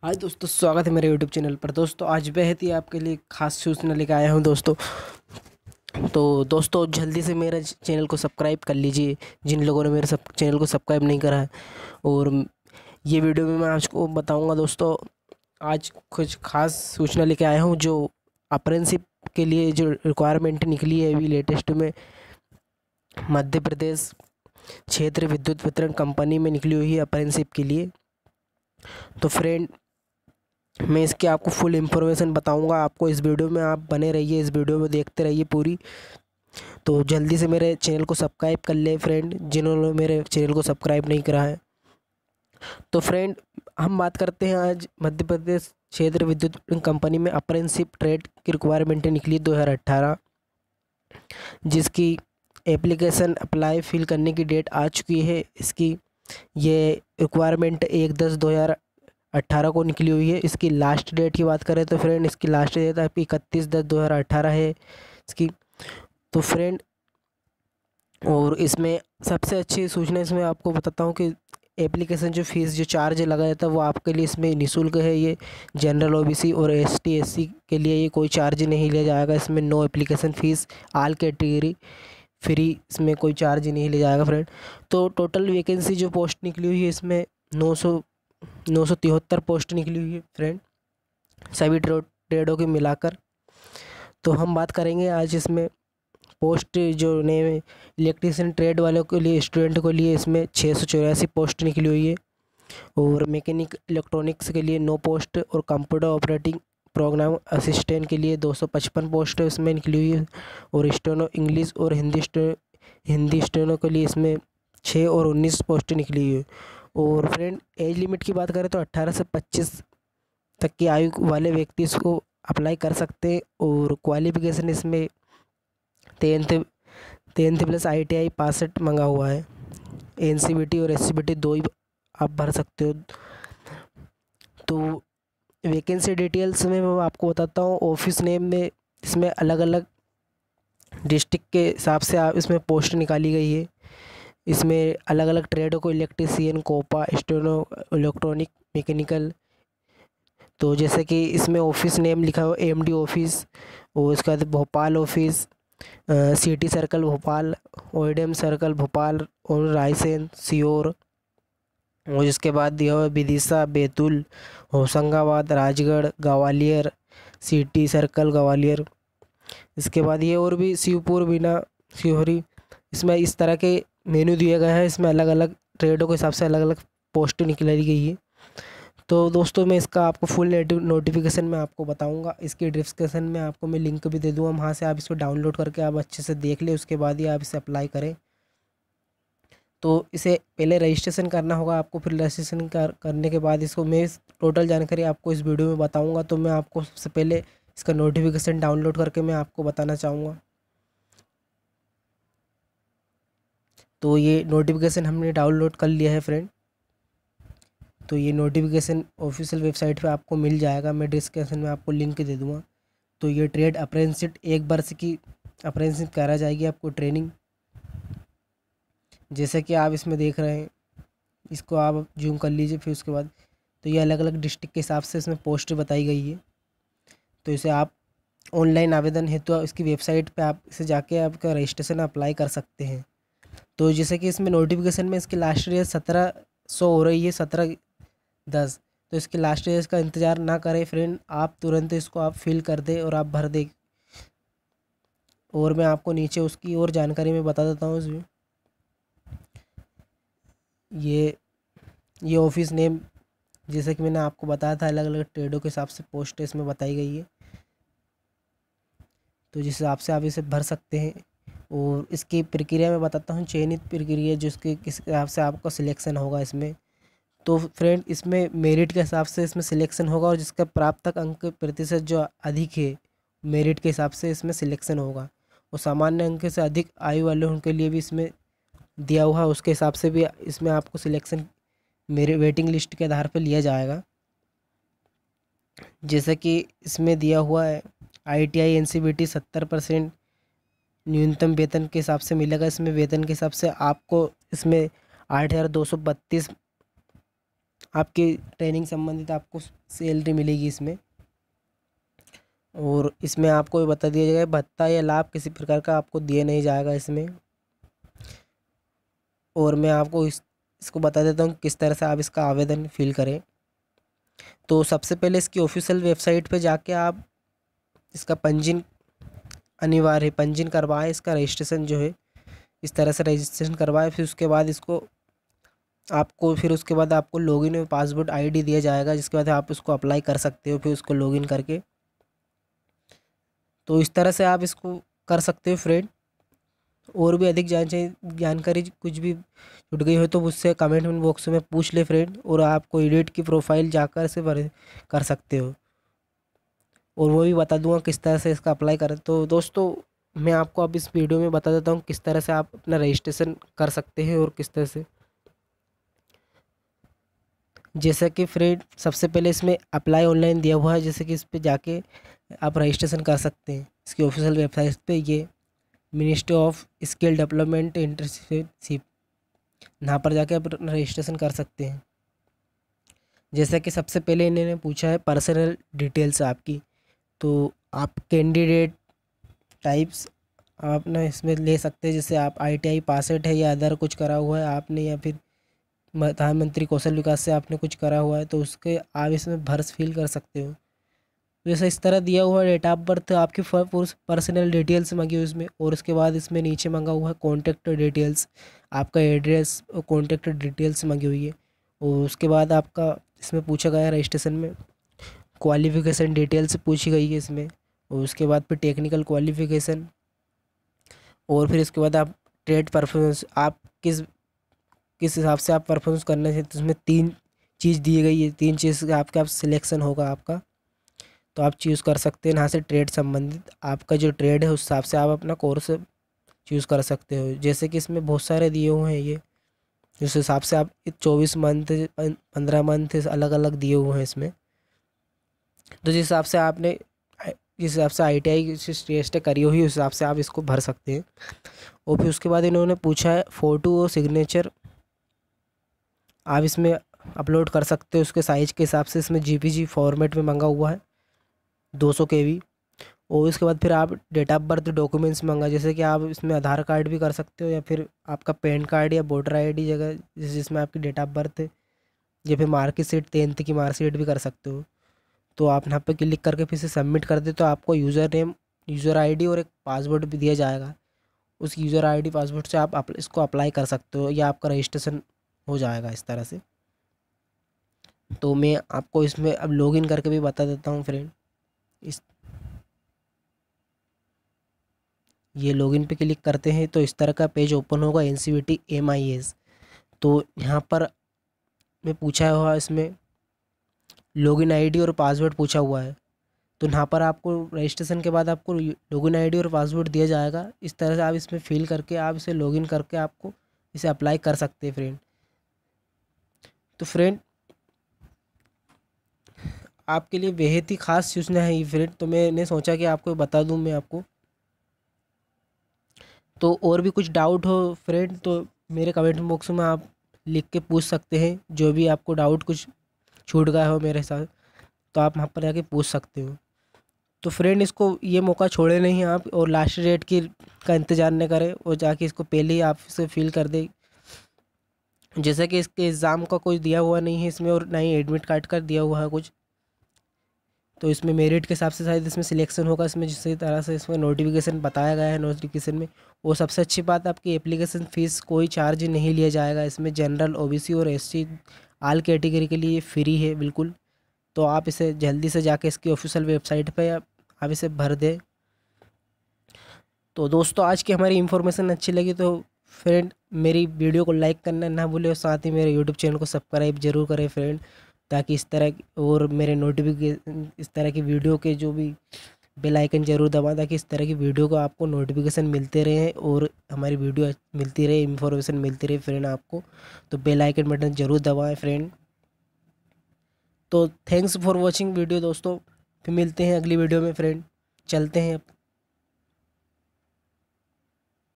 हाय दोस्तों, स्वागत है मेरे यूट्यूब चैनल पर। दोस्तों आज बेहद ही आपके लिए खास सूचना लेकर आया हूं दोस्तों। तो दोस्तों जल्दी से मेरे चैनल को सब्सक्राइब कर लीजिए जिन लोगों ने मेरे चैनल को सब्सक्राइब नहीं करा है। और ये वीडियो में मैं आपको बताऊंगा दोस्तों, आज कुछ खास सूचना लेके आया हूं जो अप्रेंटिसशिप के लिए जो रिक्वायरमेंट निकली है अभी लेटेस्ट में मध्य प्रदेश क्षेत्र विद्युत वितरण कंपनी में निकली हुई है अप्रेंटिसशिप के लिए। तो फ्रेंड, मैं इसकी आपको फुल इन्फॉर्मेशन बताऊंगा। आपको इस वीडियो में आप बने रहिए, इस वीडियो में देखते रहिए पूरी। तो जल्दी से मेरे चैनल को सब्सक्राइब कर ले फ्रेंड, जिन्होंने मेरे चैनल को सब्सक्राइब नहीं करा है। तो फ्रेंड, हम बात करते हैं आज मध्य प्रदेश क्षेत्र विद्युत कंपनी में अप्रेंटिसशिप ट्रेड की रिक्वायरमेंट निकली 2018, जिसकी एप्लीकेशन अप्लाई फिल करने की डेट आ चुकी है। इसकी ये रिक्वायरमेंट 1/10/2018 को निकली हुई है। इसकी लास्ट डेट की बात करें तो फ्रेंड, इसकी लास्ट डेट आपकी 31/10/2018 है इसकी। तो फ्रेंड, और इसमें सबसे अच्छी सूचना इसमें आपको बताता हूँ कि एप्लीकेशन जो फ़ीस जो चार्ज लगाया था वो आपके लिए इसमें निःशुल्क है। ये जनरल ओबीसी और एसटी एससी के लिए ये कोई चार्ज नहीं लिया जाएगा। इसमें no application fees, all category free, इसमें कोई चार्ज नहीं लिया जाएगा फ्रेंड। तो टोटल वैकेंसी जो पोस्ट निकली हुई है इसमें 973 पोस्ट निकली हुई है फ्रेंड, सभी ट्रेडों के मिलाकर। तो हम बात करेंगे आज इसमें पोस्ट जो नेम है इलेक्ट्रीशियन ट्रेड वालों के लिए, स्टूडेंट के लिए इसमें 684 पोस्ट निकली हुई है। और मैकेनिक इलेक्ट्रॉनिक्स के लिए 9 पोस्ट और कंप्यूटर ऑपरेटिंग प्रोग्राम असिस्टेंट के लिए 255 पोस्ट इसमें निकली हुई है। और स्टेनो इंग्लिश और हिंदी स्टेनो के लिए इसमें 6 और 19 पोस्ट निकली हुई है। और फ्रेंड, एज लिमिट की बात करें तो 18 से 25 तक की आयु वाले व्यक्ति इसको अप्लाई कर सकते हैं। और क्वालिफिकेशन इसमें 10th प्लस ITI पास मंगा हुआ है। NCVT और SCVT दो ही आप भर सकते हो। तो वैकेंसी डिटेल्स में मैं आपको बताता हूँ। ऑफिस नेम में इसमें अलग अलग डिस्ट्रिक्ट के हिसाब से आप इसमें पोस्ट निकाली गई है। इसमें अलग अलग ट्रेडों को electrician, COPA, steno, electronic, mechanical. तो जैसे कि इसमें ऑफिस नेम लिखा हुआ MD ऑफिस, और उसके बाद Bhopal office, city circle Bhopal, ODM circle Bhopal और रायसेन सीहोर। और इसके बाद दिया हुआ विदिशा, बैतूल, होशंगाबाद, राजगढ़, ग्वालियर, सिटी सर्कल ग्वालियर। इसके बाद ये और भी शिवपुर, बिना, शिवहरी। इसमें इस तरह के मेनू दिया गया है। इसमें अलग अलग ट्रेडों के हिसाब से अलग अलग पोस्ट निकाली गई है। तो दोस्तों, मैं इसका आपको फुल नोटिफिकेशन में आपको बताऊंगा। इसके डिस्क्रिप्शन में आपको मैं लिंक भी दे दूँगा, वहाँ से आप इसको डाउनलोड करके आप अच्छे से देख लें, उसके बाद ही आप इसे अप्लाई करें। तो इसे पहले रजिस्ट्रेशन करना होगा आपको, फिर रजिस्ट्रेशन करने के बाद इसको मैं टोटल जानकारी आपको इस वीडियो में बताऊँगा। तो मैं आपको सबसे पहले इसका नोटिफिकेशन डाउनलोड करके मैं आपको बताना चाहूँगा। तो ये नोटिफिकेशन हमने डाउनलोड कर लिया है फ्रेंड। तो ये नोटिफिकेशन ऑफिशियल वेबसाइट पे आपको मिल जाएगा, मैं डिस्क्रिप्शन में आपको लिंक दे दूँगा। तो ये ट्रेड अप्रेंटिसशिप 1 वर्ष की अप्रेंटिसशिप करा जाएगी आपको ट्रेनिंग, जैसे कि आप इसमें देख रहे हैं। इसको आप जूम कर लीजिए। फिर उसके बाद तो ये अलग अलग डिस्ट्रिक्ट के हिसाब से इसमें पोस्ट बताई गई है। तो इसे आप ऑनलाइन आवेदन है तो इसकी वेबसाइट पे आप इसे जाके आपका रजिस्ट्रेशन अप्लाई कर सकते हैं। तो जैसे कि इसमें नोटिफिकेशन में इसकी लास्ट डेट 1700 हो रही है, 17/10। तो इसकी लास्ट डेट का इंतज़ार ना करें फ्रेंड, आप तुरंत इसको आप फिल कर दें और आप भर दें। और मैं आपको नीचे उसकी और जानकारी में बता देता हूँ इसमें। ये ऑफिस नेम, जैसे कि मैंने आपको बताया था, अलग अलग ट्रेडों के हिसाब से पोस्ट इसमें बताई गई है। तो जिस हिसाब से आप इसे भर सकते हैं। और इसकी प्रक्रिया मैं बताता हूँ, चयनित प्रक्रिया जिसके किस हिसाब से आपका सिलेक्शन होगा इसमें। तो फ्रेंड, इसमें मेरिट के हिसाब से इसमें सिलेक्शन होगा, और जिसका प्राप्त अंक प्रतिशत जो अधिक है मेरिट के हिसाब से इसमें सिलेक्शन होगा। और सामान्य अंक से अधिक आयु वाले उनके लिए भी इसमें दिया हुआ है, उसके हिसाब से भी इसमें आपको सिलेक्शन मेरे वेटिंग लिस्ट के आधार पर लिया जाएगा। जैसे कि इसमें दिया हुआ है ITI NCVT 70% न्यूनतम वेतन के हिसाब से मिलेगा। इसमें वेतन के हिसाब से आपको इसमें 8,232 आपकी ट्रेनिंग संबंधित आपको सैलरी मिलेगी इसमें। और इसमें आपको ये बता दिया जाएगा भत्ता या लाभ किसी प्रकार का आपको दिया नहीं जाएगा इसमें। और मैं आपको इसको बता देता हूँ किस तरह से आप इसका आवेदन फिल करें। तो सबसे पहले इसकी ऑफिशियल वेबसाइट पे जाके आप इसका पंजीयन अनिवार्य है, पंजीयन करवाएं, इसका रजिस्ट्रेशन जो है इस तरह से रजिस्ट्रेशन करवाएं। फिर उसके बाद उसके बाद आपको लॉगिन में पासवर्ड आईडी दिया जाएगा, जिसके बाद आप उसको अप्लाई कर सकते हो फिर उसको लॉगिन करके। तो इस तरह से आप इसको कर सकते हो फ्रेंड। और भी अधिक जानकारी कुछ भी छूट गई हो तो मुझसे कमेंट बॉक्स में पूछ ले फ्रेंड। और आपको एडिट की प्रोफाइल जाकर से कर सकते हो, और वो भी बता दूंगा किस तरह से इसका अप्लाई करें। तो दोस्तों मैं आपको अब इस वीडियो में बता देता हूँ किस तरह से आप अपना रजिस्ट्रेशन कर सकते हैं और किस तरह से। जैसा कि फ्रेंड सबसे पहले इसमें अप्लाई ऑनलाइन दिया हुआ है, जैसे कि इस पर जाके आप रजिस्ट्रेशन कर सकते हैं इसकी ऑफिशियल वेबसाइट पे। ये ministry of skill development internship, यहाँ पर जाके आप रजिस्ट्रेशन कर सकते हैं। जैसा कि सबसे पहले इन्होंने पूछा है पर्सनल डिटेल्स आपकी, तो आप कैंडिडेट टाइप्स आप ना इसमें ले सकते हैं, जैसे आप ITI पास आउट है या अदर कुछ करा हुआ है आपने, या फिर प्रधानमंत्री कौशल विकास से आपने कुछ करा हुआ है तो उसके आप इसमें भर फिल कर सकते हो। जैसे इस तरह दिया हुआ है डेट ऑफ बर्थ आपकी पर्सनल डिटेल्स मांगी हुई इसमें। और उसके बाद इसमें नीचे मांगा हुआ है कॉन्टैक्ट डिटेल्स, आपका एड्रेस और कॉन्टैक्ट डिटेल्स मांगी हुई है। और उसके बाद आपका इसमें पूछा गया है रजिस्ट्रेशन में क्वालिफ़िकेशन डिटेल्स पूछी गई है इसमें। और उसके बाद फिर टेक्निकल क्वालिफ़िकेशन, और फिर इसके बाद आप ट्रेड परफॉर्मेंस, आप किस किस हिसाब से आप परफॉर्मेंस करने से, तो उसमें 3 चीज़ दी गई है, 3 चीज़ आपका आप सिलेक्शन होगा आपका, तो आप चूज़ कर सकते हैं यहाँ से ट्रेड संबंधित आपका जो ट्रेड है उस हिसाब से आप अपना कोर्स चूज़ कर सकते हो। जैसे कि इसमें बहुत सारे दिए हुए हैं ये, जिस हिसाब से आप 24 मंथ 15 मंथ अलग अलग दिए हुए हैं इसमें। तो जिस हिसाब से ITI टेस्ट करी हुई उस हिसाब से आप इसको भर सकते हैं। और फिर उसके बाद इन्होंने पूछा है फ़ोटो और सिग्नेचर आप इसमें अपलोड कर सकते हो उसके साइज़ के हिसाब से। इसमें JPG फॉर्मेट में मंगा हुआ है 200 KB। और उसके बाद फिर आप डेट ऑफ बर्थ डॉक्यूमेंट्स मंगा, जैसे कि आप इसमें आधार कार्ड भी कर सकते हो या फिर आपका पैन कार्ड या वोटर ID जगह जिसमें आपकी डेट ऑफ बर्थ है, या फिर मार्कशीट 10th की मार्कशीट भी कर सकते हो। तो आप यहाँ पे क्लिक करके फिर से सबमिट कर दे तो आपको यूज़र नेम, यूज़र ID और एक पासवर्ड भी दिया जाएगा। उस यूज़र ID पासवर्ड से आप इसको अप्लाई कर सकते हो या आपका रजिस्ट्रेशन हो जाएगा इस तरह से। तो मैं आपको इसमें अब लॉगिन करके भी बता देता हूँ फ्रेंड। ये लॉगिन पे क्लिक करते हैं तो इस तरह का पेज ओपन होगा NCVT MIS। तो यहाँ पर मैं पूछा हुआ इसमें लॉगिन ID और पासवर्ड पूछा हुआ है, तो यहाँ पर आपको रजिस्ट्रेशन के बाद आपको लॉगिन ID और पासवर्ड दिया जाएगा। इस तरह से आप इसमें फिल करके आप इसे लॉगिन करके आपको इसे अप्लाई कर सकते हैं फ्रेंड। तो फ्रेंड आपके लिए बेहद ही खास सूचना है ये फ्रेंड, तो मैंने सोचा कि आपको बता दूं मैं आपको। तो और भी कुछ डाउट हो फ्रेंड तो मेरे कमेंट बॉक्स में आप लिख के पूछ सकते हैं, जो भी आपको डाउट कुछ छूट गया हो मेरे साथ तो आप वहाँ पर जाके पूछ सकते हो। तो फ्रेंड इसको ये मौका छोड़े नहीं आप, और लास्ट डेट की का इंतज़ार न करें और जाके इसको पहले ही आप इसे फिल कर दें। जैसे कि इसके एग्ज़ाम का कुछ दिया हुआ नहीं है इसमें, और ना ही एडमिट कार्ड का दिया हुआ है कुछ, तो इसमें मेरिट के हिसाब से शायद इसमें सिलेक्शन होगा इसमें, जिस तरह से इसमें नोटिफिकेशन बताया गया है नोटिफिकेशन में। वो सबसे अच्छी बात, आपकी एप्लीकेशन फ़ीस कोई चार्ज नहीं लिया जाएगा इसमें। जनरल OBC और SC ऑल कैटेगरी के लिए फ्री है बिल्कुल। तो आप इसे जल्दी से जाके इसकी ऑफिशियल वेबसाइट पर आप इसे भर दें। तो दोस्तों आज की हमारी इन्फॉर्मेशन अच्छी लगी तो फ्रेंड मेरी वीडियो को लाइक करना ना भूलें, और साथ ही मेरे यूट्यूब चैनल को सब्सक्राइब जरूर करें फ्रेंड, ताकि इस तरह और मेरे नोटिफिकेशन इस तरह की वीडियो के जो भी बेल आइकन जरूर दबाएं, ताकि इस तरह की वीडियो को आपको नोटिफिकेशन मिलते रहे और हमारी वीडियो मिलती रहे, इन्फॉर्मेशन मिलती रहे फ्रेंड आपको। तो बेल आइकन बटन जरूर दबाएं फ्रेंड। तो थैंक्स फॉर वॉचिंग वीडियो दोस्तों, फिर मिलते हैं अगली वीडियो में फ्रेंड, चलते हैं।